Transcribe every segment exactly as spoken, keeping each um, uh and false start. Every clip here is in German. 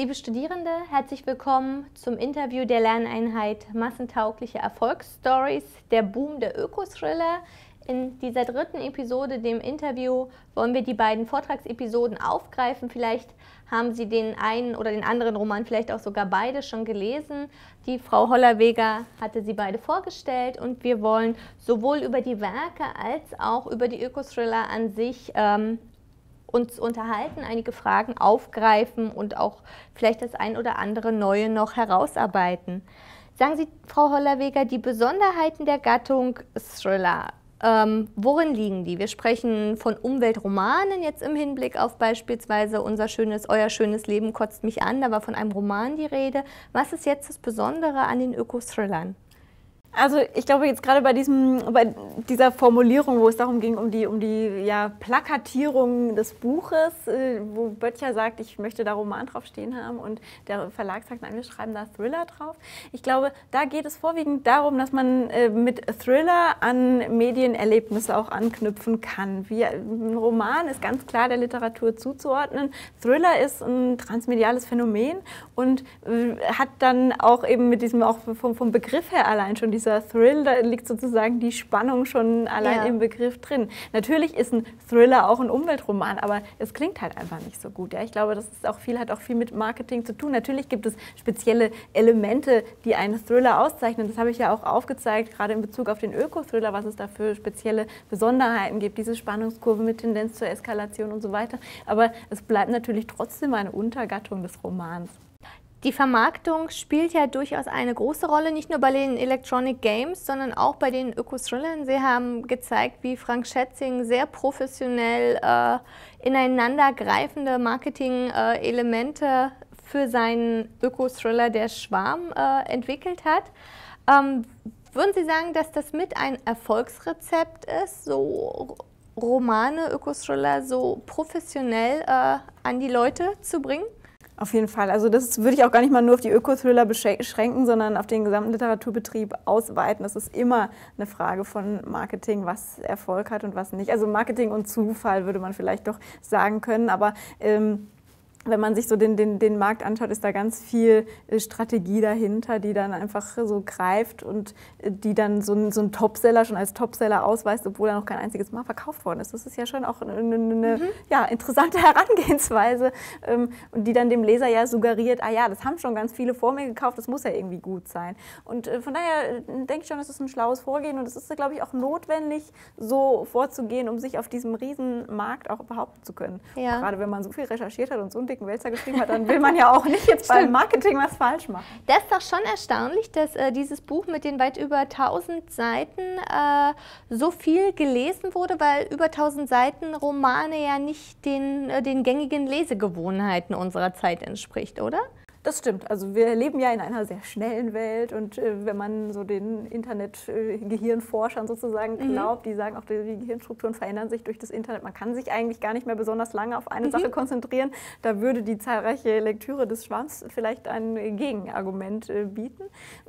Liebe Studierende, herzlich willkommen zum Interview der Lerneinheit Massentaugliche Erfolgsstories, der Boom der Öko-Thriller. In dieser dritten Episode, dem Interview, wollen wir die beiden Vortragsepisoden aufgreifen. Vielleicht haben Sie den einen oder den anderen Roman, vielleicht auch sogar beide schon gelesen. Die Frau Holler-Weger hatte sie beide vorgestellt und wir wollen sowohl über die Werke als auch über die Öko-Thriller an sich ähm, uns unterhalten, einige Fragen aufgreifen und auch vielleicht das ein oder andere Neue noch herausarbeiten. Sagen Sie, Frau Holler-Weger, die Besonderheiten der Gattung Thriller, ähm, worin liegen die? Wir sprechen von Umweltromanen jetzt im Hinblick auf beispielsweise unser schönes, Euer schönes Leben kotzt mich an, da war von einem Roman die Rede. Was ist jetzt das Besondere an den Öko-Thrillern? Also ich glaube jetzt gerade bei, diesem, bei dieser Formulierung, wo es darum ging, um die, um die ja, Plakatierung des Buches, äh, wo Böttcher sagt, ich möchte da Roman draufstehen haben und der Verlag sagt, nein, wir schreiben da Thriller drauf. Ich glaube, da geht es vorwiegend darum, dass man äh, mit Thriller an Medienerlebnisse auch anknüpfen kann. Wie, ein Roman ist ganz klar der Literatur zuzuordnen. Thriller ist ein transmediales Phänomen und äh, hat dann auch eben mit diesem, auch vom, vom Begriff her allein schon die dieser Thrill, da liegt sozusagen die Spannung schon allein ja. im Begriff drin. Natürlich ist ein Thriller auch ein Umweltroman, aber es klingt halt einfach nicht so gut. Ja? Ich glaube, das ist auch viel, hat auch viel mit Marketing zu tun. Natürlich gibt es spezielle Elemente, die einen Thriller auszeichnen. Das habe ich ja auch aufgezeigt, gerade in Bezug auf den Öko-Thriller, was es da für spezielle Besonderheiten gibt, diese Spannungskurve mit Tendenz zur Eskalation und so weiter. Aber es bleibt natürlich trotzdem eine Untergattung des Romans. Die Vermarktung spielt ja durchaus eine große Rolle, nicht nur bei den Electronic Games, sondern auch bei den Öko-Thrillern. Sie haben gezeigt, wie Frank Schätzing sehr professionell äh, ineinandergreifende Marketing-Elemente äh, für seinen Öko-Thriller Der Schwarm äh, entwickelt hat. Ähm, würden Sie sagen, dass das mit ein Erfolgsrezept ist, so Romane, Öko-Thriller so professionell äh, an die Leute zu bringen? Auf jeden Fall. Also das würde ich auch gar nicht mal nur auf die Öko-Thriller beschränken, sondern auf den gesamten Literaturbetrieb ausweiten. Das ist immer eine Frage von Marketing, was Erfolg hat und was nicht. Also Marketing und Zufall würde man vielleicht doch sagen können, aber ähm, wenn man sich so den, den, den Markt anschaut, ist da ganz viel Strategie dahinter, die dann einfach so greift und die dann so ein, so ein Topseller schon als Topseller ausweist, obwohl er noch kein einziges Mal verkauft worden ist. Das ist ja schon auch eine, eine mhm. ja, interessante Herangehensweise ähm, und die dann dem Leser ja suggeriert, ah ja, das haben schon ganz viele vor mir gekauft, das muss ja irgendwie gut sein. Und äh, von daher denke ich schon, das ist ein schlaues Vorgehen und es ist, glaube ich, auch notwendig, so vorzugehen, um sich auf diesem riesen Markt auch behaupten zu können. Ja. Gerade wenn man so viel recherchiert hat und so ein dicken Wälzer geschrieben hat, dann will man ja auch nicht jetzt beim Marketing was falsch machen. Das ist doch schon erstaunlich, dass äh, dieses Buch mit den weit über tausend Seiten äh, so viel gelesen wurde, weil über tausend Seiten Romane ja nicht den, äh, den gängigen Lesegewohnheiten unserer Zeit entspricht, oder? Das stimmt. Also wir leben ja in einer sehr schnellen Welt und äh, wenn man so den Internet-Gehirnforschern sozusagen mhm. glaubt, die sagen auch, die Gehirnstrukturen verändern sich durch das Internet. Man kann sich eigentlich gar nicht mehr besonders lange auf eine mhm. Sache konzentrieren. Da würde die zahlreiche Lektüre des Schwarms vielleicht ein Gegenargument äh, bieten.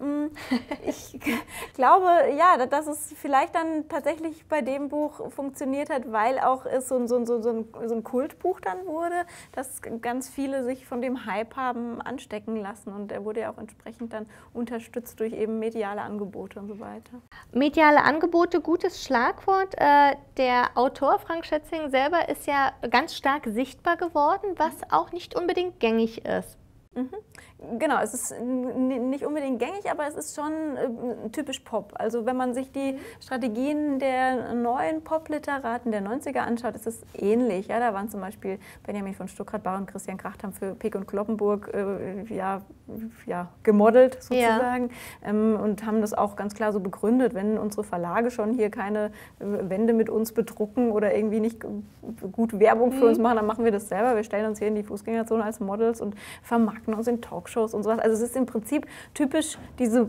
Ich glaube, ja, dass es vielleicht dann tatsächlich bei dem Buch funktioniert hat, weil auch es so, so, so, so, ein, so ein Kultbuch dann wurde, dass ganz viele sich von dem Hype haben anschauen stecken lassen und er wurde ja auch entsprechend dann unterstützt durch eben mediale Angebote und so weiter. Mediale Angebote, gutes Schlagwort. Äh, der Autor Frank Schätzing selber ist ja ganz stark sichtbar geworden, was auch nicht unbedingt gängig ist. Mhm. Genau, es ist nicht unbedingt gängig, aber es ist schon äh, typisch Pop. Also wenn man sich die Strategien der neuen Pop-Literaten der neunziger anschaut, ist es ähnlich. Ja, da waren zum Beispiel Benjamin von Stuckrad-Barre und Christian Kracht haben für Peek und Cloppenburg äh, ja, ja, gemodelt sozusagen ja. ähm, und haben das auch ganz klar so begründet, wenn unsere Verlage schon hier keine äh, Wände mit uns bedrucken oder irgendwie nicht gut Werbung für mhm. uns machen, dann machen wir das selber. Wir stellen uns hier in die Fußgängerzone als Models und vermarkten uns in Talkshows und sowas. Also es ist im Prinzip typisch diese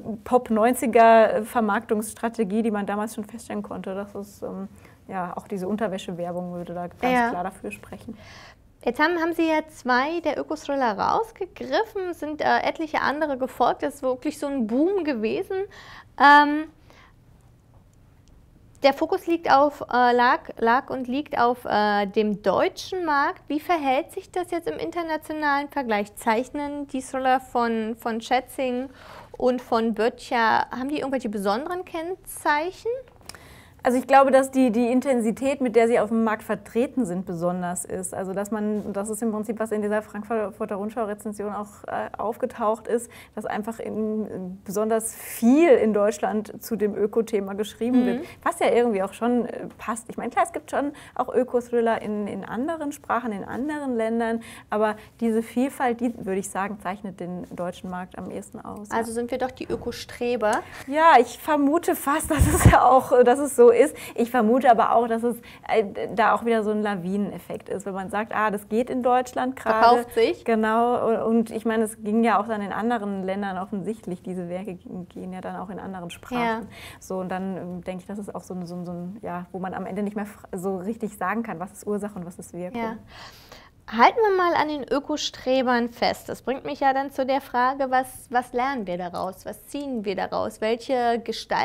Pop-neunziger-Vermarktungsstrategie, die man damals schon feststellen konnte. Das ist ähm, ja auch diese Unterwäschewerbung würde da ganz ja. klar dafür sprechen. Jetzt haben, haben Sie ja zwei der Öko-Thriller rausgegriffen, sind äh, etliche andere gefolgt. Das ist wirklich so ein Boom gewesen. Ähm, Der Fokus liegt auf, äh, lag, lag und liegt auf äh, dem deutschen Markt. Wie verhält sich das jetzt im internationalen Vergleich? Zeichnen die Thriller von, von Schätzing und von Böttcher, haben die irgendwelche besonderen Kennzeichen? Also ich glaube, dass die, die Intensität, mit der sie auf dem Markt vertreten sind, besonders ist. Also dass man, das ist im Prinzip, was in dieser Frankfurter Rundschau-Rezension auch äh, aufgetaucht ist, dass einfach in, besonders viel in Deutschland zu dem Öko-Thema geschrieben mhm. wird, was ja irgendwie auch schon äh, passt. Ich meine, klar, es gibt schon auch Öko-Thriller in, in anderen Sprachen, in anderen Ländern, aber diese Vielfalt, die, würde ich sagen, zeichnet den deutschen Markt am ehesten aus. Also ja. sind wir doch die Ökostreber? Ja, ich vermute fast, dass es ja auch, dass es so ist. Ich vermute aber auch, dass es äh, da auch wieder so ein Lawineneffekt ist, wenn man sagt, ah, das geht in Deutschland gerade. Verkauft sich. Genau, und ich meine, es ging ja auch dann in anderen Ländern offensichtlich, diese Werke gehen ja dann auch in anderen Sprachen. Ja. So, und dann ähm, denke ich, das ist auch so ein, so, ein, so ein, ja, wo man am Ende nicht mehr so richtig sagen kann, was ist Ursache und was ist Wirkung. Ja. Halten wir mal an den Ökostrebern fest. Das bringt mich ja dann zu der Frage, was, was lernen wir daraus, was ziehen wir daraus, welche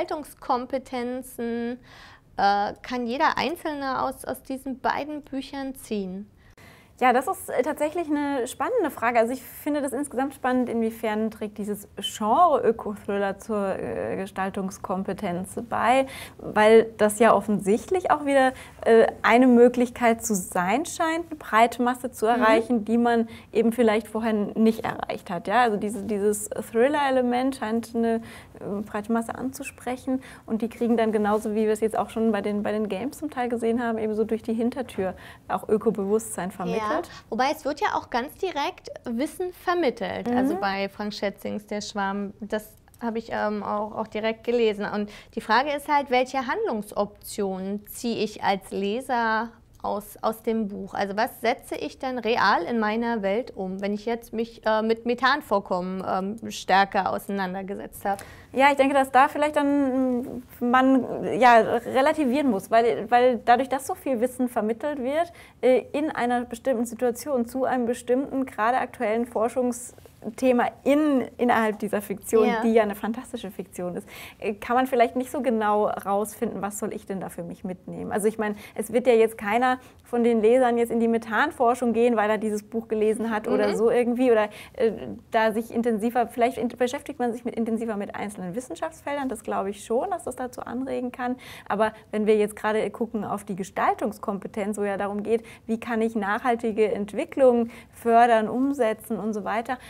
Gestaltungskompetenzen äh, kann jeder Einzelne aus, aus diesen beiden Büchern ziehen? Ja, das ist tatsächlich eine spannende Frage. Also ich finde das insgesamt spannend, inwiefern trägt dieses Genre Öko-Thriller zur äh, Gestaltungskompetenz bei, weil das ja offensichtlich auch wieder äh, eine Möglichkeit zu sein scheint, eine breite Masse zu erreichen, mhm. die man eben vielleicht vorher nicht erreicht hat. Ja? Also diese, dieses Thriller-Element scheint eine äh, breite Masse anzusprechen und die kriegen dann genauso, wie wir es jetzt auch schon bei den, bei den Games zum Teil gesehen haben, eben so durch die Hintertür auch Ökobewusstsein vermittelt. Ja. Wobei es wird ja auch ganz direkt Wissen vermittelt. Mhm. Also bei Frank Schätzings Der Schwarm, das habe ich ähm, auch, auch direkt gelesen. Und die Frage ist halt, welche Handlungsoptionen ziehe ich als Leser aus, aus dem Buch? Also was setze ich dann real in meiner Welt um, wenn ich jetzt mich äh, mit Methanvorkommen ähm, stärker auseinandergesetzt habe? Ja, ich denke, dass da vielleicht dann man ja, relativieren muss, weil, weil dadurch, dass so viel Wissen vermittelt wird, äh, in einer bestimmten Situation zu einem bestimmten, gerade aktuellen Forschungs Thema in, innerhalb dieser Fiktion, ja. die ja eine fantastische Fiktion ist, kann man vielleicht nicht so genau rausfinden, was soll ich denn da für mich mitnehmen. Also ich meine, es wird ja jetzt keiner von den Lesern jetzt in die Methanforschung gehen, weil er dieses Buch gelesen hat mhm. oder so irgendwie oder äh, da sich intensiver, vielleicht in, beschäftigt man sich mit, intensiver mit einzelnen Wissenschaftsfeldern, das glaube ich schon, dass das dazu anregen kann, aber wenn wir jetzt gerade gucken auf die Gestaltungskompetenz, wo ja darum geht, wie kann ich nachhaltige Entwicklung fördern, umsetzen und so weiter,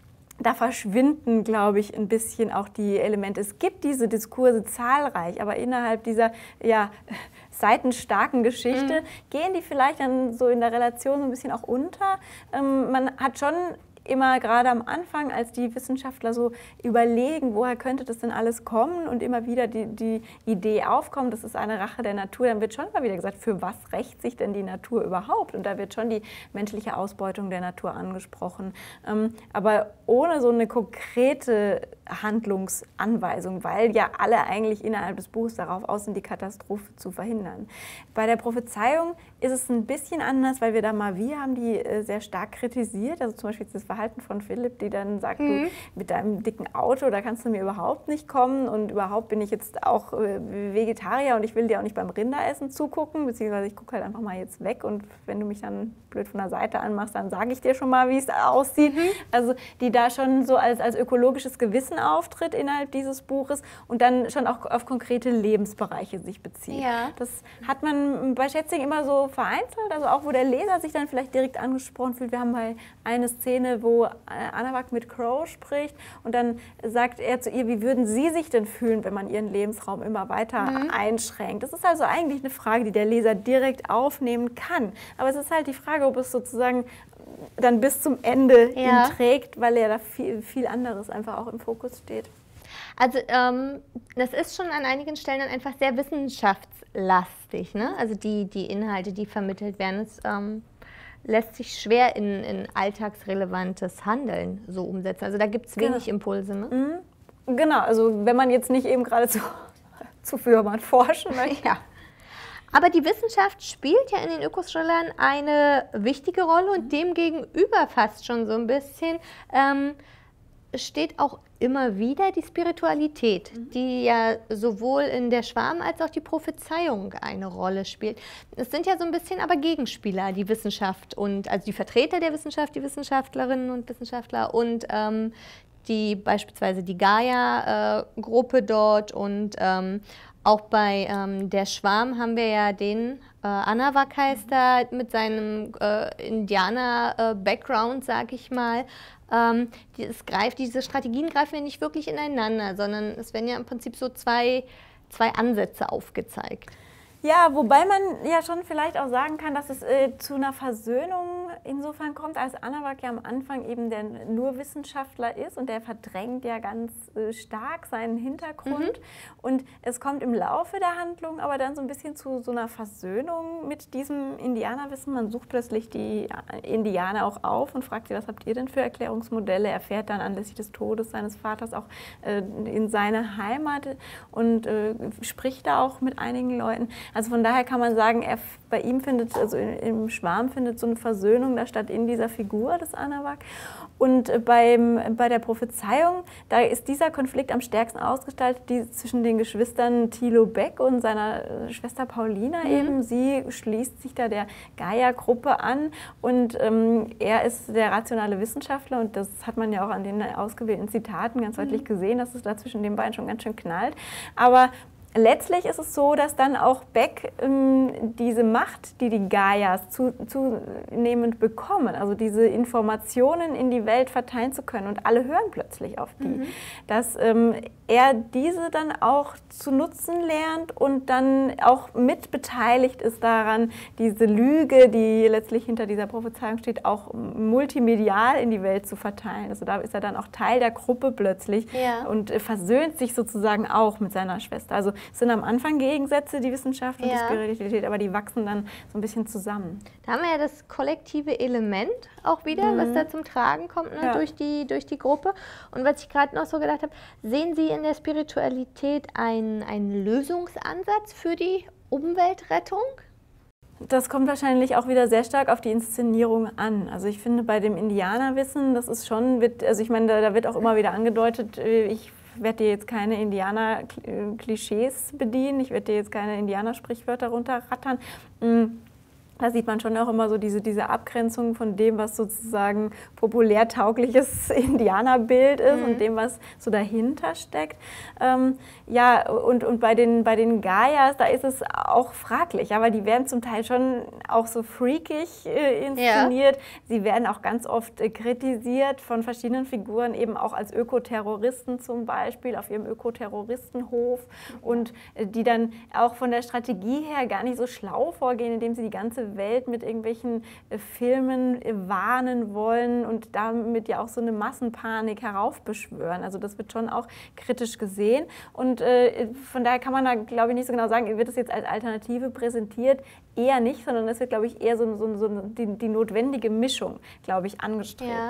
da verschwinden, glaube ich, ein bisschen auch die Elemente. Es gibt diese Diskurse zahlreich, aber innerhalb dieser ja, seitenstarken Geschichte mhm. gehen die vielleicht dann so in der Relation so ein bisschen auch unter. Ähm, man hat schon immer gerade am Anfang, als die Wissenschaftler so überlegen, woher könnte das denn alles kommen und immer wieder die, die Idee aufkommt, das ist eine Rache der Natur, dann wird schon mal wieder gesagt, für was rächt sich denn die Natur überhaupt? Und da wird schon die menschliche Ausbeutung der Natur angesprochen. Ähm, aber ohne so eine konkrete Handlungsanweisung, weil ja alle eigentlich innerhalb des Buches darauf aus sind, die Katastrophe zu verhindern. Bei der Prophezeiung ist es ein bisschen anders, weil wir da mal, wir haben die äh, sehr stark kritisiert, also zum Beispiel das Verhalten von Philipp, die dann sagt, mhm. du mit deinem dicken Auto, da kannst du mir überhaupt nicht kommen und überhaupt bin ich jetzt auch äh, Vegetarier und ich will dir auch nicht beim Rinderessen zugucken, beziehungsweise ich gucke halt einfach mal jetzt weg und wenn du mich dann blöd von der Seite anmachst, dann sage ich dir schon mal, wie es aussieht. Mhm. Also die da schon so als, als ökologisches Gewissen auftritt innerhalb dieses Buches und dann schon auch auf konkrete Lebensbereiche sich bezieht. Ja. Das hat man bei Schätzing immer so vereinzelt, also auch wo der Leser sich dann vielleicht direkt angesprochen fühlt. Wir haben mal eine Szene, wo Anawak mit Crow spricht und dann sagt er zu ihr, wie würden Sie sich denn fühlen, wenn man Ihren Lebensraum immer weiter mhm. einschränkt? Das ist also eigentlich eine Frage, die der Leser direkt aufnehmen kann. Aber es ist halt die Frage, ob es sozusagen dann bis zum Ende ja. ihn trägt, weil er da viel, viel anderes einfach auch im Fokus steht. Also ähm, das ist schon an einigen Stellen dann einfach sehr wissenschaftslastig, ne? Also die, die Inhalte, die vermittelt werden. Es ähm, lässt sich schwer in, in alltagsrelevantes Handeln so umsetzen. Also da gibt es wenig genau. Impulse. Ne? Mhm. Genau, also wenn man jetzt nicht eben gerade zu, zu Fürmann forschen möchte. Ja. Aber die Wissenschaft spielt ja in den Ökothrillern eine wichtige Rolle und demgegenüber fast schon so ein bisschen. Ähm, steht auch immer wieder die Spiritualität, mhm. die ja sowohl in der Schwarm als auch die Prophezeiung eine Rolle spielt. Es sind ja so ein bisschen aber Gegenspieler, die Wissenschaft und also die Vertreter der Wissenschaft, die Wissenschaftlerinnen und Wissenschaftler und ähm, die beispielsweise die Gaia-Gruppe äh, dort und ähm, auch bei ähm, der Schwarm haben wir ja den äh, Anawak heißt er mit seinem äh, Indianer-Background, äh, sag ich mal. Ähm, dieses greift, diese Strategien greifen ja nicht wirklich ineinander, sondern es werden ja im Prinzip so zwei, zwei Ansätze aufgezeigt. Ja, wobei man ja schon vielleicht auch sagen kann, dass es äh, zu einer Versöhnung insofern kommt, als Anawak ja am Anfang eben der nur Wissenschaftler ist und der verdrängt ja ganz äh, stark seinen Hintergrund. Mhm. Und es kommt im Laufe der Handlung aber dann so ein bisschen zu so einer Versöhnung mit diesem Indianerwissen. Man sucht plötzlich die Indianer auch auf und fragt sie, was habt ihr denn für Erklärungsmodelle? Er fährt dann anlässlich des Todes seines Vaters auch äh, in seine Heimat und äh, spricht da auch mit einigen Leuten. Also von daher kann man sagen, er, bei ihm findet, also im Schwarm findet so eine Versöhnung da statt in dieser Figur des Anawak. Und beim, bei der Prophezeiung, da ist dieser Konflikt am stärksten ausgestaltet, die, zwischen den Geschwistern Thilo Beck und seiner Schwester Paulina mhm. eben. Sie schließt sich da der Gaia-Gruppe an und ähm, er ist der rationale Wissenschaftler und das hat man ja auch an den ausgewählten Zitaten ganz deutlich mhm. gesehen, dass es da zwischen den beiden schon ganz schön knallt. Aber letztlich ist es so, dass dann auch Beck ähm, diese Macht, die die Gaias zu, zunehmend bekommen, also diese Informationen in die Welt verteilen zu können und alle hören plötzlich auf die, mhm. dass ähm, er diese dann auch zu nutzen lernt und dann auch mitbeteiligt ist daran, diese Lüge, die letztlich hinter dieser Prophezeiung steht, auch multimedial in die Welt zu verteilen. Also da ist er dann auch Teil der Gruppe plötzlich ja. und äh, versöhnt sich sozusagen auch mit seiner Schwester. Also es sind am Anfang Gegensätze, die Wissenschaft und ja. die Spiritualität, aber die wachsen dann so ein bisschen zusammen. Da haben wir ja das kollektive Element auch wieder, mhm. was da zum Tragen kommt ne, ja. durch, die, durch die Gruppe. Und was ich gerade noch so gedacht habe, sehen Sie in der Spiritualität einen, einen Lösungsansatz für die Umweltrettung? Das kommt wahrscheinlich auch wieder sehr stark auf die Inszenierung an. Also ich finde bei dem Indianerwissen, das ist schon, wird, also ich meine, da, da wird auch immer wieder angedeutet, ich werde dir jetzt keine Indianer-Klischees bedienen, ich werde dir jetzt keine Indianer-Sprichwörter runterrattern. Da sieht man schon auch immer so diese, diese Abgrenzung von dem, was sozusagen populärtaugliches Indianerbild ist mhm. und dem, was so dahinter steckt. Ähm, ja, und, und bei den, bei den Gaias, da ist es auch fraglich, aber die werden zum Teil schon auch so freakig äh, inszeniert. Ja. Sie werden auch ganz oft äh, kritisiert von verschiedenen Figuren, eben auch als Ökoterroristen zum Beispiel, auf ihrem Ökoterroristenhof mhm. und äh, die dann auch von der Strategie her gar nicht so schlau vorgehen, indem sie die ganze Welt mit irgendwelchen äh, Filmen äh, warnen wollen und damit ja auch so eine Massenpanik heraufbeschwören. Also das wird schon auch kritisch gesehen und äh, von daher kann man da, glaube ich, nicht so genau sagen, wird es jetzt als Alternative präsentiert? Eher nicht, sondern es wird, glaube ich, eher so, so, so die, die notwendige Mischung, glaube ich, angestrebt. Ja.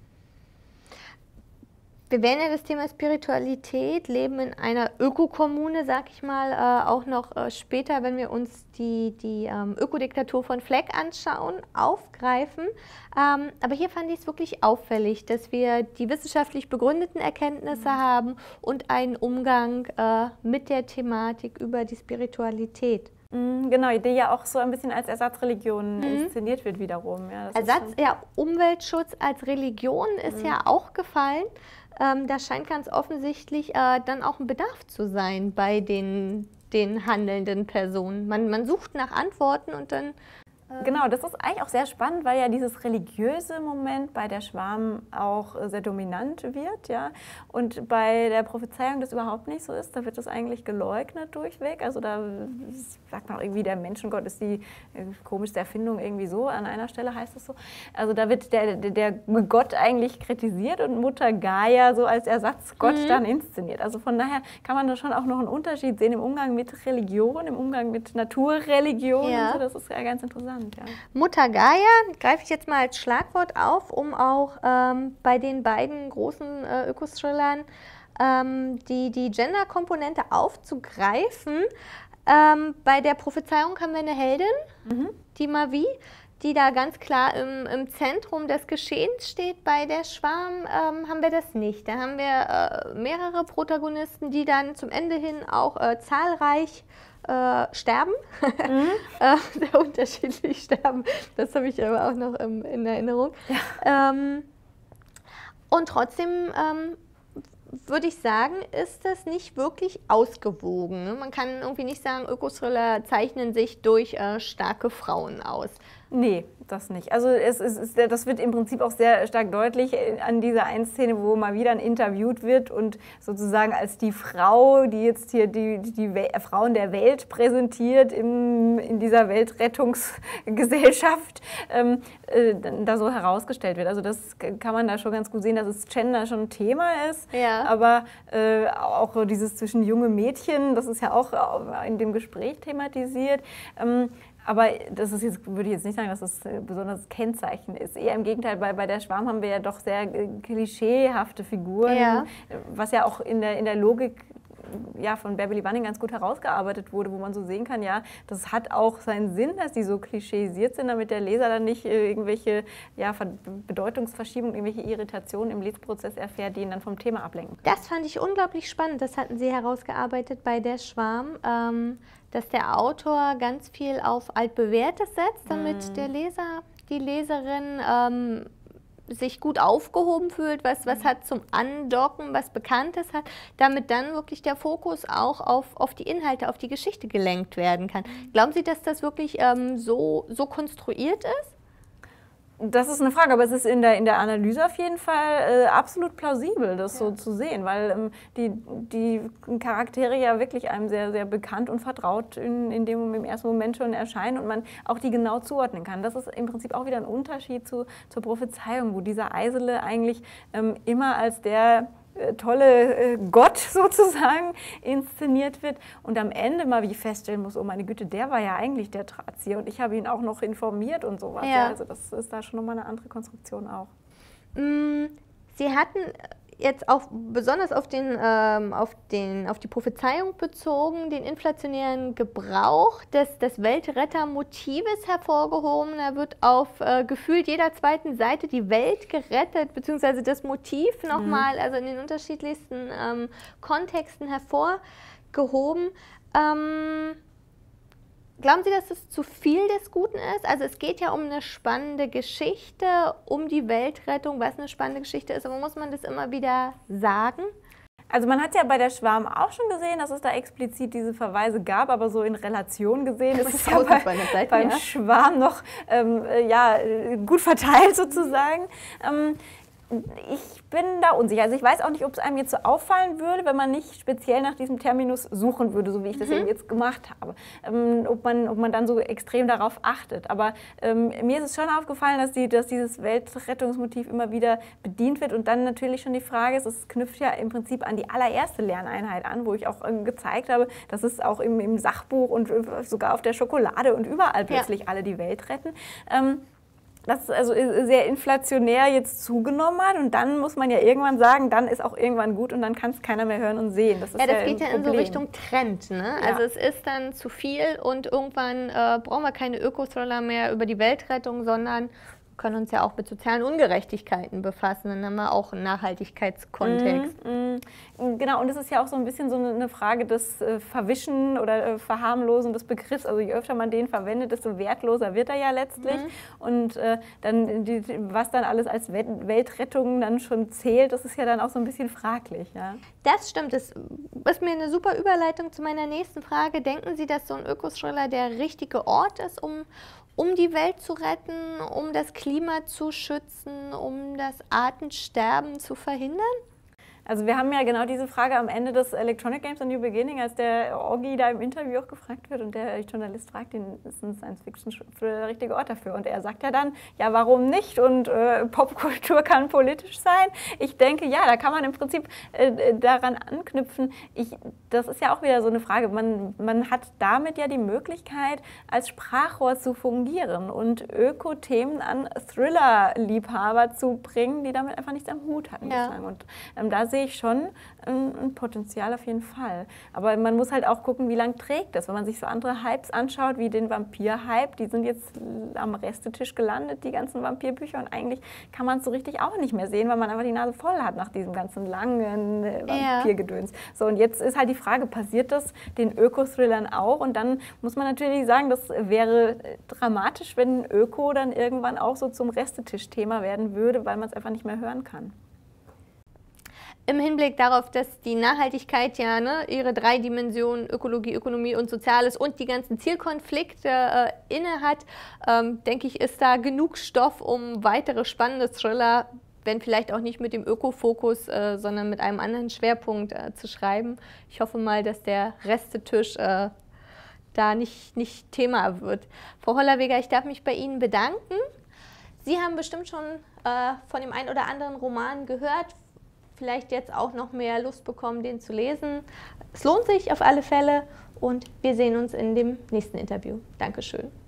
Wir werden ja das Thema Spiritualität, Leben in einer Ökokommune, sag ich mal, äh, auch noch äh, später, wenn wir uns die, die ähm, Ökodiktatur von Fleck anschauen, aufgreifen. Ähm, aber hier fand ich es wirklich auffällig, dass wir die wissenschaftlich begründeten Erkenntnisse mhm. haben und einen Umgang äh, mit der Thematik über die Spiritualität. Genau, die ja auch so ein bisschen als Ersatzreligion mhm. inszeniert wird wiederum. Ja, Ersatz, ja, Umweltschutz als Religion ist mhm. ja auch gefallen. Ähm, da scheint ganz offensichtlich äh, dann auch ein Bedarf zu sein bei den, den handelnden Personen. Man, man sucht nach Antworten und dann... Genau, das ist eigentlich auch sehr spannend, weil ja dieses religiöse Moment bei der Schwarm auch sehr dominant wird, ja. Und bei der Prophezeiung das überhaupt nicht so ist, da wird das eigentlich geleugnet durchweg. Also da sagt man auch irgendwie, der Menschengott ist die äh, komischste Erfindung irgendwie so, an einer Stelle heißt es so. Also da wird der, der, der Gott eigentlich kritisiert und Mutter Gaia so als Ersatzgott mhm. dann inszeniert. Also von daher kann man da schon auch noch einen Unterschied sehen im Umgang mit Religion, im Umgang mit Naturreligion ja. und so, das ist ja ganz interessant. Ja. Mutter Gaia greife ich jetzt mal als Schlagwort auf, um auch ähm, bei den beiden großen äh, Öko-Thrillern ähm, die, die Gender-Komponente aufzugreifen. Ähm, bei der Prophezeiung haben wir eine Heldin, mhm. die Mavi, die da ganz klar im, im Zentrum des Geschehens steht. Bei der Schwarm ähm, haben wir das nicht. Da haben wir äh, mehrere Protagonisten, die dann zum Ende hin auch äh, zahlreich äh, sterben, mhm. äh, sehr unterschiedlich sterben. Das habe ich aber auch noch ähm, in Erinnerung. Ja. Ähm, und trotzdem ähm, würde ich sagen, ist das nicht wirklich ausgewogen. Ne? Man kann irgendwie nicht sagen, Öko-Thriller zeichnen sich durch äh, starke Frauen aus. Nee, das nicht. Also es, es ist, das wird im Prinzip auch sehr stark deutlich an dieser einen Szene, wo mal wieder interviewt wird und sozusagen als die Frau, die jetzt hier die, die We- Frauen der Welt präsentiert im, in dieser Weltrettungsgesellschaft, ähm, äh, da so herausgestellt wird. Also das kann man da schon ganz gut sehen, dass es Gender schon ein Thema ist, ja. aber äh, auch dieses zwischen junge Mädchen, das ist ja auch in dem Gespräch thematisiert. Ähm, Aber das ist jetzt, würde ich jetzt nicht sagen, dass das ein besonderes Kennzeichen ist. Eher im Gegenteil, bei, bei der Schwarm haben wir ja doch sehr klischeehafte Figuren, ja. was ja auch in der, in der Logik ja, von Beverly Bunning ganz gut herausgearbeitet wurde, wo man so sehen kann, ja, das hat auch seinen Sinn, dass die so klischeisiert sind, damit der Leser dann nicht irgendwelche ja, Bedeutungsverschiebungen, irgendwelche Irritationen im Lesprozess erfährt, die ihn dann vom Thema ablenken. Das fand ich unglaublich spannend, das hatten Sie herausgearbeitet bei der Schwarm, ähm, dass der Autor ganz viel auf Altbewährtes setzt, damit mm. der Leser, die Leserin ähm, sich gut aufgehoben fühlt, was, was hat zum Andocken, was Bekanntes hat, damit dann wirklich der Fokus auch auf, auf die Inhalte, auf die Geschichte gelenkt werden kann. Glauben Sie, dass das wirklich ähm, so, so konstruiert ist? Das ist eine Frage, aber es ist in der, in der Analyse auf jeden Fall äh, absolut plausibel, das ja. so zu sehen, weil ähm, die, die Charaktere ja wirklich einem sehr, sehr bekannt und vertraut in, in dem im ersten Moment schon erscheinen und man auch die genau zuordnen kann. Das ist im Prinzip auch wieder ein Unterschied zu, zur Prophezeiung, wo dieser Eisele eigentlich ähm, immer als der tolle äh, Gott sozusagen inszeniert wird und am Ende mal wie feststellen muss, oh meine Güte, der war ja eigentlich der Drahtzieher und ich habe ihn auch noch informiert und sowas. Ja. Ja, also das ist da schon nochmal eine andere Konstruktion auch. Sie hatten jetzt auch besonders auf, den, ähm, auf, den, auf die Prophezeiung bezogen, den inflationären Gebrauch des, des Weltrettermotives hervorgehoben. Da wird auf äh, gefühlt jeder zweiten Seite die Welt gerettet, beziehungsweise das Motiv nochmal, mhm. also in den unterschiedlichsten ähm, Kontexten hervorgehoben. Ähm, Glauben Sie, dass es zu viel des Guten ist? Also es geht ja um eine spannende Geschichte, um die Weltrettung, was eine spannende Geschichte ist, aber muss man das immer wieder sagen? Also man hat ja bei der Schwarm auch schon gesehen, dass es da explizit diese Verweise gab, aber so in Relation gesehen ist es ja bei, Seiten, beim ja. Schwarm noch ähm, ja, gut verteilt sozusagen. Ähm, Ich bin da unsicher. Also ich weiß auch nicht, ob es einem jetzt so auffallen würde, wenn man nicht speziell nach diesem Terminus suchen würde, so wie ich das mhm. eben jetzt gemacht habe. Ähm, ob, man, ob man dann so extrem darauf achtet. Aber ähm, mir ist es schon aufgefallen, dass, die, dass dieses Weltrettungsmotiv immer wieder bedient wird. Und dann natürlich schon die Frage ist, es knüpft ja im Prinzip an die allererste Lerneinheit an, wo ich auch ähm, gezeigt habe, dass es auch im, im Sachbuch und äh, sogar auf der Schokolade und überall plötzlich ja. alle die Welt retten. Ähm, das also sehr inflationär jetzt zugenommen hat und dann muss man ja irgendwann sagen, dann ist auch irgendwann gut und dann kann es keiner mehr hören und sehen. Das ist ja, das ja geht ja in so Richtung Trend. Ne? Ja. Also es ist dann zu viel und irgendwann äh, brauchen wir keine Öko-Thriller mehr über die Weltrettung, sondern können uns ja auch mit sozialen Ungerechtigkeiten befassen. Dann haben wir auch einen Nachhaltigkeitskontext. Mm, mm, genau, und es ist ja auch so ein bisschen so eine Frage des äh, Verwischen oder äh, Verharmlosen des Begriffs. Also je öfter man den verwendet, desto wertloser wird er ja letztlich. Mhm. Und äh, dann die, was dann alles als Weltrettung dann schon zählt, das ist ja dann auch so ein bisschen fraglich. Ja? Das stimmt. Das ist mir eine super Überleitung zu meiner nächsten Frage. Denken Sie, dass so ein Öko-Thriller der richtige Ort ist, um um die Welt zu retten, um das Klima zu schützen, um das Artensterben zu verhindern? Also wir haben ja genau diese Frage am Ende des Electronic Games A New Beginning, als der Oggi da im Interview auch gefragt wird und der Journalist fragt ihn, ist ein Science-Fiction der richtige Ort dafür? Und er sagt ja dann, ja warum nicht? Und äh, Popkultur kann politisch sein. Ich denke, ja, da kann man im Prinzip äh, daran anknüpfen. Ich, das ist ja auch wieder so eine Frage. Man, man hat damit ja die Möglichkeit, als Sprachrohr zu fungieren und Öko-Themen an Thriller-Liebhaber zu bringen, die damit einfach nichts am Hut hatten. Ja. Und ähm, da sehe sehe ich schon ein, ein Potenzial auf jeden Fall. Aber man muss halt auch gucken, wie lange trägt das. Wenn man sich so andere Hypes anschaut, wie den Vampir-Hype, die sind jetzt am Restetisch gelandet, die ganzen Vampirbücher. Und eigentlich kann man es so richtig auch nicht mehr sehen, weil man einfach die Nase voll hat nach diesem ganzen langen äh, Vampirgedöns. Ja. So, und jetzt ist halt die Frage, passiert das den Öko-Thrillern auch? Und dann muss man natürlich sagen, das wäre dramatisch, wenn Öko dann irgendwann auch so zum Restetisch-Thema werden würde, weil man es einfach nicht mehr hören kann. Im Hinblick darauf, dass die Nachhaltigkeit ja ne, ihre drei Dimensionen, Ökologie, Ökonomie und Soziales und die ganzen Zielkonflikte äh, inne hat, ähm, denke ich, ist da genug Stoff, um weitere spannende Thriller, wenn vielleicht auch nicht mit dem Ökofokus, äh, sondern mit einem anderen Schwerpunkt äh, zu schreiben. Ich hoffe mal, dass der Restetisch äh, da nicht, nicht Thema wird. Frau Hollerweger, ich darf mich bei Ihnen bedanken. Sie haben bestimmt schon äh, von dem einen oder anderen Roman gehört, vielleicht jetzt auch noch mehr Lust bekommen, den zu lesen. Es lohnt sich auf alle Fälle und wir sehen uns in dem nächsten Interview. Dankeschön.